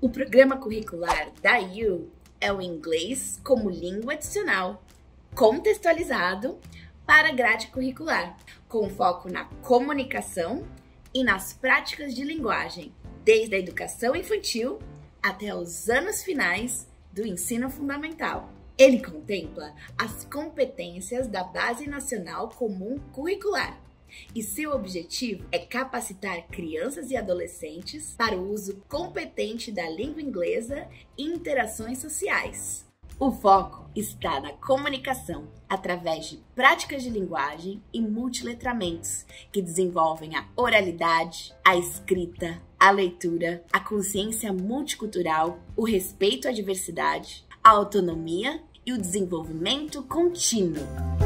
O programa curricular da U é o inglês como língua adicional, contextualizado para a grade curricular, com foco na comunicação e nas práticas de linguagem, desde a educação infantil até os anos finais do ensino fundamental. Ele contempla as competências da Base Nacional Comum Curricular e seu objetivo é capacitar crianças e adolescentes para o uso competente da língua inglesa e interações sociais. O foco está na comunicação através de práticas de linguagem e multiletramentos que desenvolvem a oralidade, a escrita, a leitura, a consciência multicultural, o respeito à diversidade, a autonomia e o desenvolvimento contínuo.